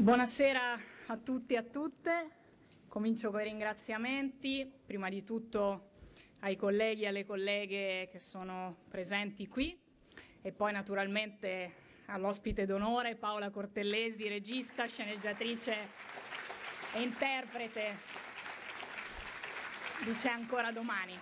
Buonasera a tutti e a tutte. Comincio con i ringraziamenti, prima di tutto ai colleghi e alle colleghe che sono presenti qui e poi naturalmente all'ospite d'onore Paola Cortellesi, regista, sceneggiatrice e interprete di C'è ancora domani.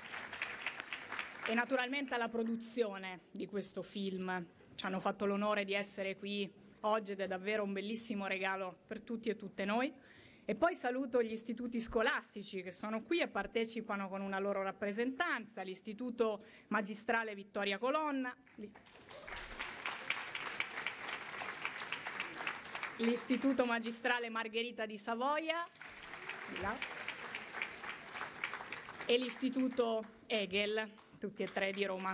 E naturalmente alla produzione di questo film. Ci hanno fatto l'onore di essere qui oggi ed è davvero un bellissimo regalo per tutti e tutte noi. E poi saluto gli istituti scolastici che sono qui e partecipano con una loro rappresentanza, l'Istituto Magistrale Vittoria Colonna, l'Istituto Magistrale Margherita di Savoia e l'Istituto Hegel, tutti e tre di Roma.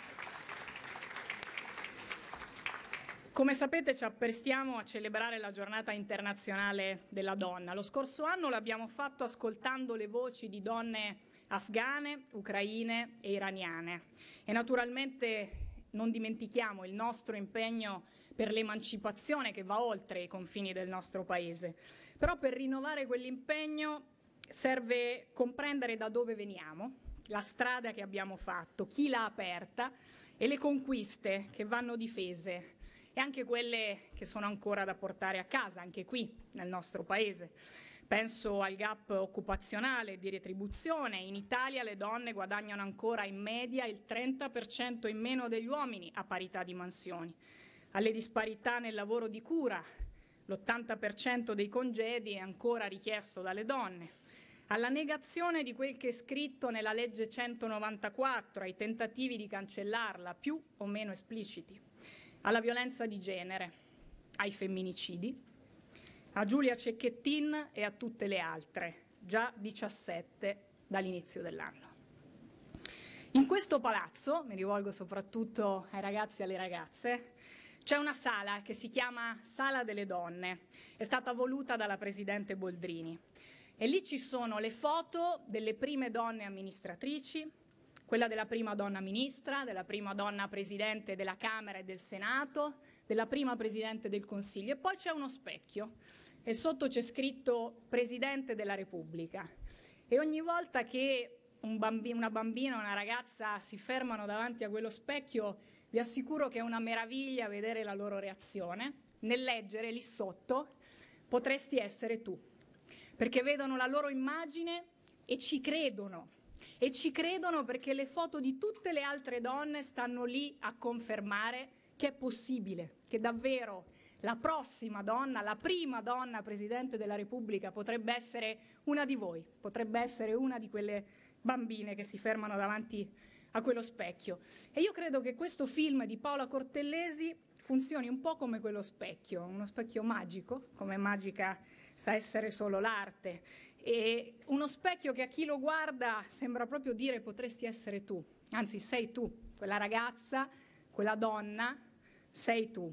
Come sapete ci apprestiamo a celebrare la giornata internazionale della donna. Lo scorso anno l'abbiamo fatto ascoltando le voci di donne afghane, ucraine e iraniane. E naturalmente non dimentichiamo il nostro impegno per l'emancipazione che va oltre i confini del nostro Paese. Però per rinnovare quell'impegno serve comprendere da dove veniamo, la strada che abbiamo fatto, chi l'ha aperta e le conquiste che vanno difese e anche quelle che sono ancora da portare a casa, anche qui nel nostro Paese. Penso al gap occupazionale di retribuzione. In Italia le donne guadagnano ancora in media il 30% in meno degli uomini a parità di mansioni. Alle disparità nel lavoro di cura, l'80% dei congedi è ancora richiesto dalle donne. Alla negazione di quel che è scritto nella legge 194, ai tentativi di cancellarla, più o meno espliciti. Alla violenza di genere, ai femminicidi, a Giulia Cecchettin e a tutte le altre, già 17 dall'inizio dell'anno. In questo palazzo, mi rivolgo soprattutto ai ragazzi e alle ragazze, c'è una sala che si chiama Sala delle Donne, è stata voluta dalla Presidente Boldrini e lì ci sono le foto delle prime donne amministratrici, quella della prima donna ministra, della prima donna presidente della Camera e del Senato, della prima presidente del Consiglio. E poi c'è uno specchio e sotto c'è scritto Presidente della Repubblica. E ogni volta che una bambina o una ragazza si fermano davanti a quello specchio, vi assicuro che è una meraviglia vedere la loro reazione. Nel leggere lì sotto potresti essere tu, perché vedono la loro immagine e ci credono. E ci credono perché le foto di tutte le altre donne stanno lì a confermare che è possibile, che davvero la prossima donna, la prima donna Presidente della Repubblica potrebbe essere una di voi, potrebbe essere una di quelle bambine che si fermano davanti a quello specchio. E io credo che questo film di Paola Cortellesi funzioni un po' come quello specchio, uno specchio magico, come magica sa essere solo l'arte. E uno specchio che a chi lo guarda sembra proprio dire potresti essere tu, anzi sei tu, quella ragazza, quella donna, sei tu.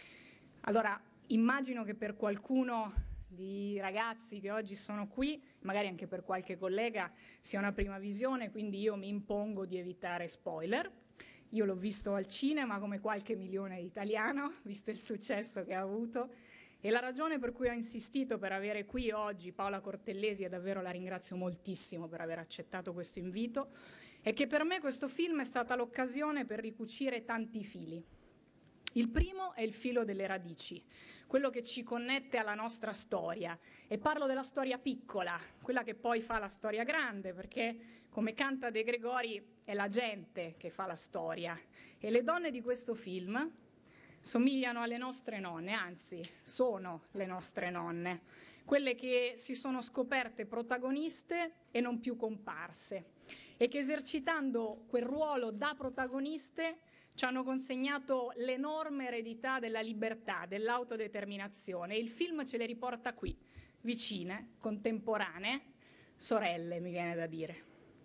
Allora immagino che per qualcuno di ragazzi che oggi sono qui, magari anche per qualche collega, sia una prima visione, quindi io mi impongo di evitare spoiler. Io l'ho visto al cinema come qualche milione di italiano, visto il successo che ha avuto. E la ragione per cui ho insistito per avere qui oggi Paola Cortellesi, e davvero la ringrazio moltissimo per aver accettato questo invito, è che per me questo film è stata l'occasione per ricucire tanti fili. Il primo è il filo delle radici, quello che ci connette alla nostra storia. E parlo della storia piccola, quella che poi fa la storia grande, perché come canta De Gregori è la gente che fa la storia. E le donne di questo film somigliano alle nostre nonne, anzi sono le nostre nonne, quelle che si sono scoperte protagoniste e non più comparse e che esercitando quel ruolo da protagoniste ci hanno consegnato l'enorme eredità della libertà, dell'autodeterminazione e il film ce le riporta qui, vicine, contemporanee, sorelle mi viene da dire.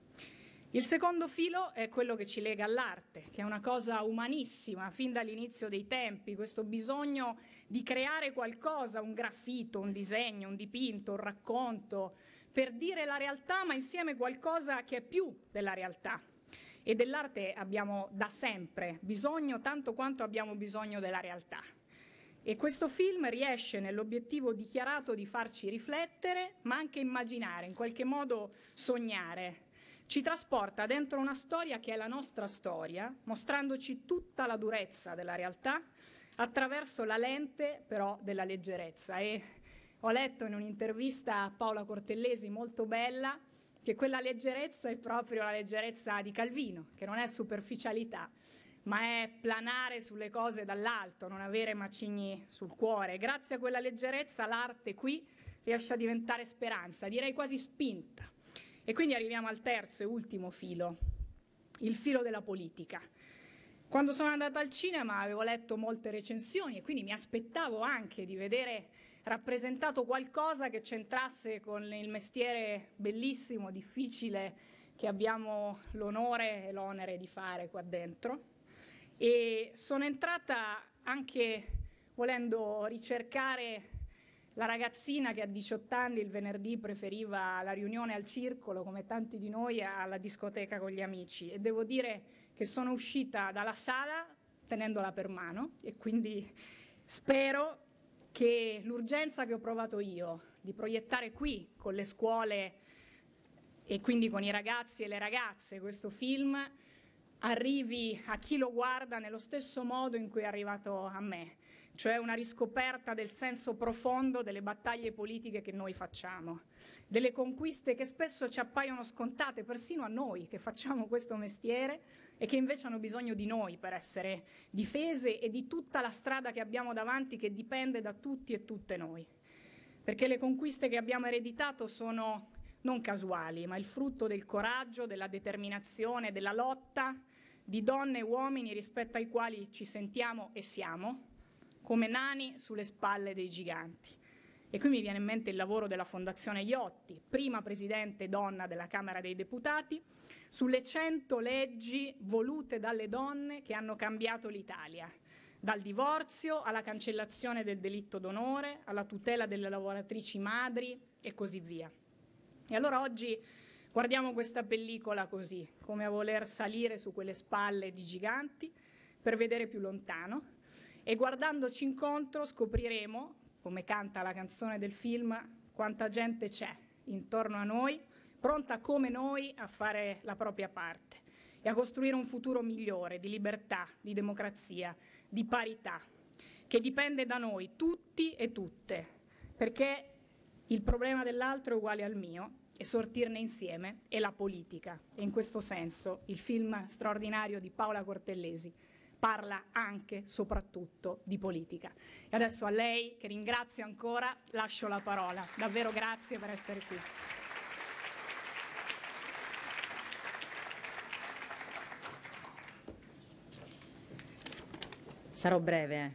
Il secondo filo è quello che ci lega all'arte, che è una cosa umanissima fin dall'inizio dei tempi, questo bisogno di creare qualcosa, un graffito, un disegno, un dipinto, un racconto, per dire la realtà ma insieme qualcosa che è più della realtà. E dell'arte abbiamo da sempre bisogno tanto quanto abbiamo bisogno della realtà. E questo film riesce nell'obiettivo dichiarato di farci riflettere, ma anche immaginare, in qualche modo sognare. Ci trasporta dentro una storia che è la nostra storia, mostrandoci tutta la durezza della realtà attraverso la lente però della leggerezza. E ho letto in un'intervista a Paola Cortellesi molto bella che quella leggerezza è proprio la leggerezza di Calvino, che non è superficialità, ma è planare sulle cose dall'alto, non avere macigni sul cuore. Grazie a quella leggerezza l'arte qui riesce a diventare speranza, direi quasi spinta. E quindi arriviamo al terzo e ultimo filo, il filo della politica. Quando sono andata al cinema avevo letto molte recensioni e quindi mi aspettavo anche di vedere rappresentato qualcosa che c'entrasse con il mestiere bellissimo, difficile, che abbiamo l'onore e l'onere di fare qua dentro. E sono entrata anche volendo ricercare la ragazzina che a 18 anni il venerdì preferiva la riunione al circolo, come tanti di noi, alla discoteca con gli amici. E devo dire che sono uscita dalla sala tenendola per mano e quindi spero che l'urgenza che ho provato io di proiettare qui con le scuole e quindi con i ragazzi e le ragazze questo film arrivi a chi lo guarda nello stesso modo in cui è arrivato a me, cioè una riscoperta del senso profondo delle battaglie politiche che noi facciamo, delle conquiste che spesso ci appaiono scontate persino a noi che facciamo questo mestiere e che invece hanno bisogno di noi per essere difese e di tutta la strada che abbiamo davanti che dipende da tutti e tutte noi. Perché le conquiste che abbiamo ereditato sono non casuali, ma il frutto del coraggio, della determinazione, della lotta di donne e uomini rispetto ai quali ci sentiamo e siamo come nani sulle spalle dei giganti. E qui mi viene in mente il lavoro della Fondazione Iotti, prima presidente donna della Camera dei Deputati, sulle 100 leggi volute dalle donne che hanno cambiato l'Italia, dal divorzio alla cancellazione del delitto d'onore, alla tutela delle lavoratrici madri e così via. E allora oggi guardiamo questa pellicola così, come a voler salire su quelle spalle di giganti per vedere più lontano e guardandoci incontro scopriremo, come canta la canzone del film, quanta gente c'è intorno a noi, pronta come noi a fare la propria parte e a costruire un futuro migliore di libertà, di democrazia, di parità, che dipende da noi tutti e tutte, perché il problema dell'altro è uguale al mio e sortirne insieme è la politica. E in questo senso il film straordinario di Paola Cortellesi parla anche, soprattutto, di politica. E adesso a lei, che ringrazio ancora, lascio la parola. Davvero grazie per essere qui. Sarò breve.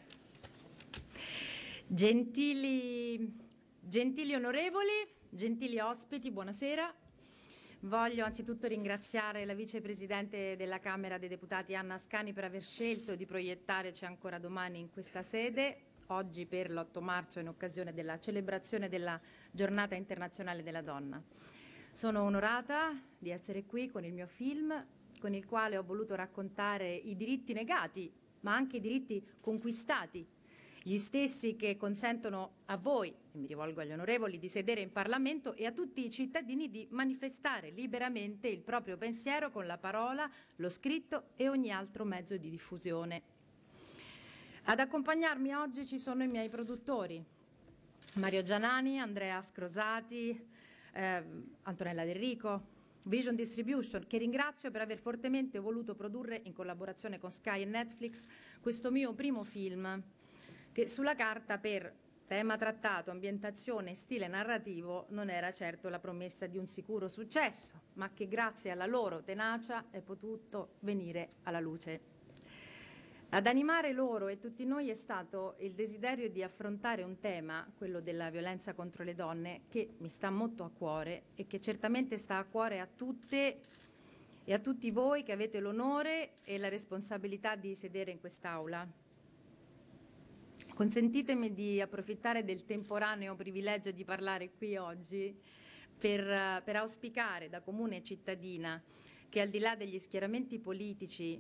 Gentili onorevoli, gentili ospiti, buonasera. Voglio anzitutto ringraziare la vicepresidente della Camera dei Deputati Anna Ascani per aver scelto di proiettare C'è ancora domani in questa sede, oggi per l'8 marzo in occasione della celebrazione della Giornata Internazionale della Donna. Sono onorata di essere qui con il mio film, con il quale ho voluto raccontare i diritti negati, ma anche i diritti conquistati, gli stessi che consentono a voi, e mi rivolgo agli onorevoli, di sedere in Parlamento e a tutti i cittadini di manifestare liberamente il proprio pensiero con la parola, lo scritto e ogni altro mezzo di diffusione. Ad accompagnarmi oggi ci sono i miei produttori, Mario Gianani, Andrea Scrosati, Antonella Del Rico, Vision Distribution, che ringrazio per aver fortemente voluto produrre in collaborazione con Sky e Netflix questo mio primo film, che sulla carta per tema trattato, ambientazione e stile narrativo non era certo la promessa di un sicuro successo, ma che grazie alla loro tenacia è potuto venire alla luce. Ad animare loro e tutti noi è stato il desiderio di affrontare un tema, quello della violenza contro le donne, che mi sta molto a cuore e che certamente sta a cuore a tutte e a tutti voi che avete l'onore e la responsabilità di sedere in quest'Aula. Consentitemi di approfittare del temporaneo privilegio di parlare qui oggi per auspicare da comune cittadina che al di là degli schieramenti politici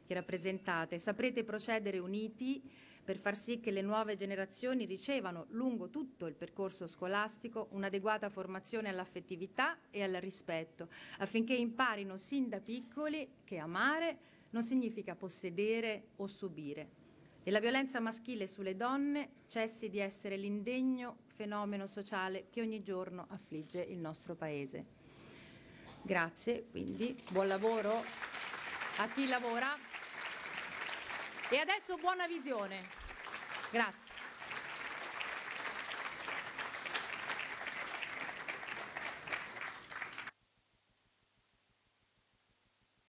che rappresentate, saprete procedere uniti per far sì che le nuove generazioni ricevano lungo tutto il percorso scolastico un'adeguata formazione all'affettività e al rispetto, affinché imparino sin da piccoli che amare non significa possedere o subire e la violenza maschile sulle donne cessi di essere l'indegno fenomeno sociale che ogni giorno affligge il nostro Paese. Grazie, quindi buon lavoro a chi lavora. E adesso buona visione. Grazie.